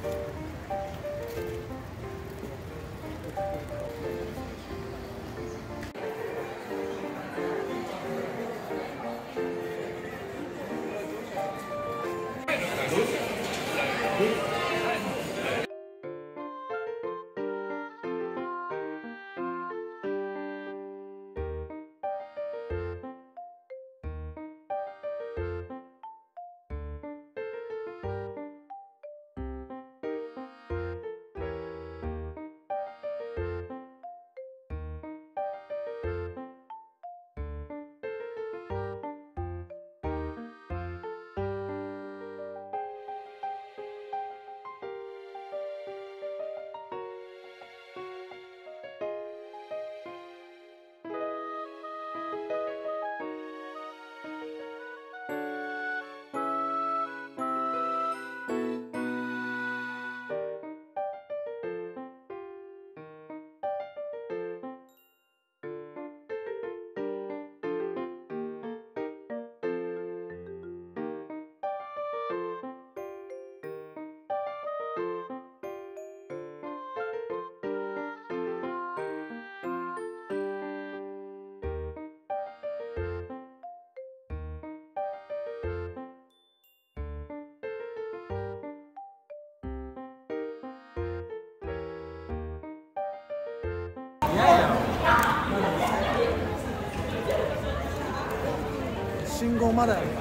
信号まだやる。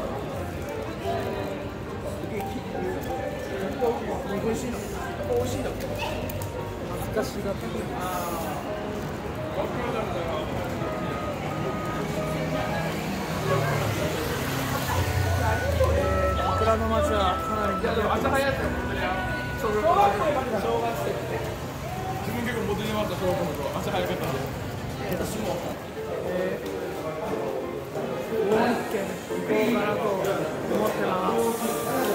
美味しいの。美味しいの。恥ずかしがって。桜の町はかなり賑わってます。小学生自分結構元に回った小学校の朝早かったんで。私も。もう一軒行こうかなと思ってます。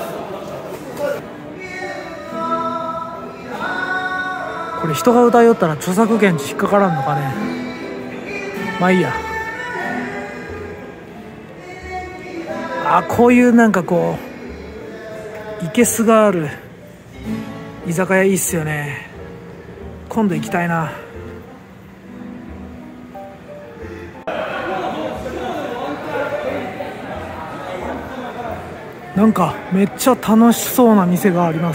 これ人が歌いよったら著作権引っかからんのかね。まあいいや。あ、こういうなんかこう生けすがある居酒屋いいっすよね。今度行きたいな。なんかめっちゃ楽しそうな店があります。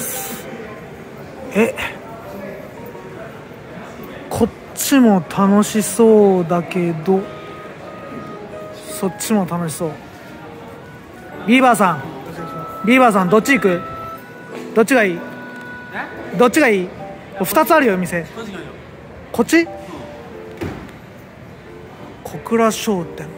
こっちも楽しそうだけどそっちも楽しそう。ビーバーさんどっち行く？どっちがいい？どっちがいい？2つあるよ店。こっち？小倉商店。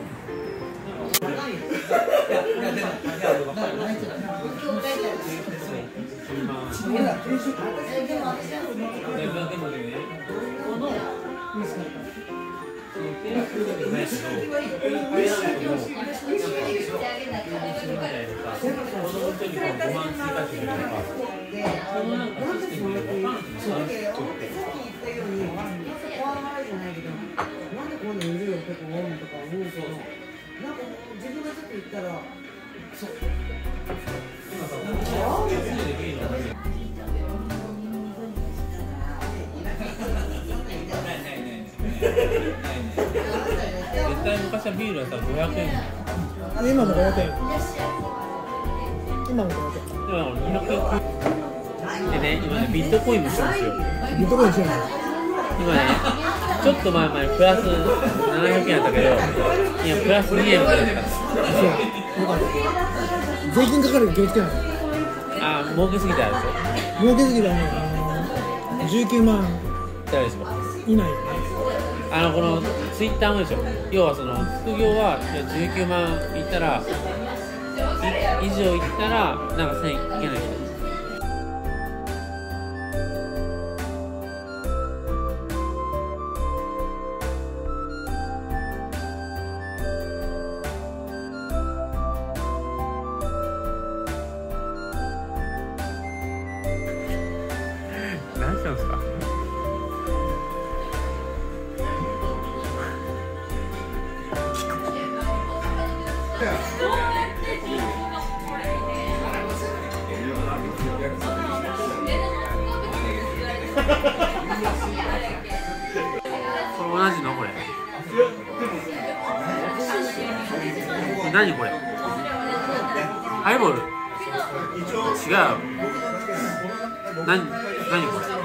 絶対昔はビールだったら500円。 今も500円。今も500円。 今200円。でね、今ね、ビットコインもしてるんですよ。 ビットコインしてるの？ 今ね、ちょっと前までプラス700円だったけど、今プラス2円みたいな。 そう。よかった。税金かかる気をつけない。 あ、儲けすぎたやつ。儲けすぎたね。19万以内。 このツイッターもでしょ。要はその副業は19万いったら以上いったらなんか1000いけない人。何したんですか？ これ同じのこれ。何これ？ハイボール？違う。何これ？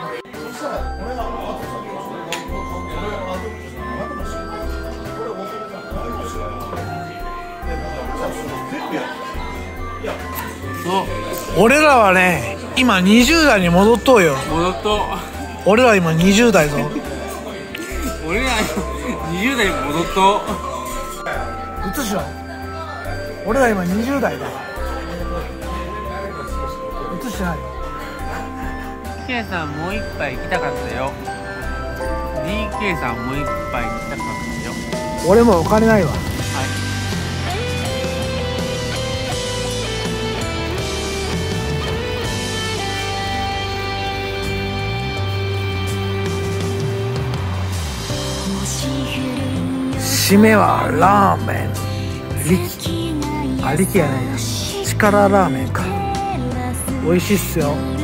俺らはね、今20代に戻っとうよ。 戻っと。 俺ら今20代ぞ。 俺ら20代に戻っと。 映しろ。俺ら今20代だ。映してない。 DK さんもう一杯行きたかったよ。DK さんもう一杯行きたかったよ。 俺もお金ないわ。 はい。 締めはラーメン。力やないな。力ラーメンか。美味しいっすよ。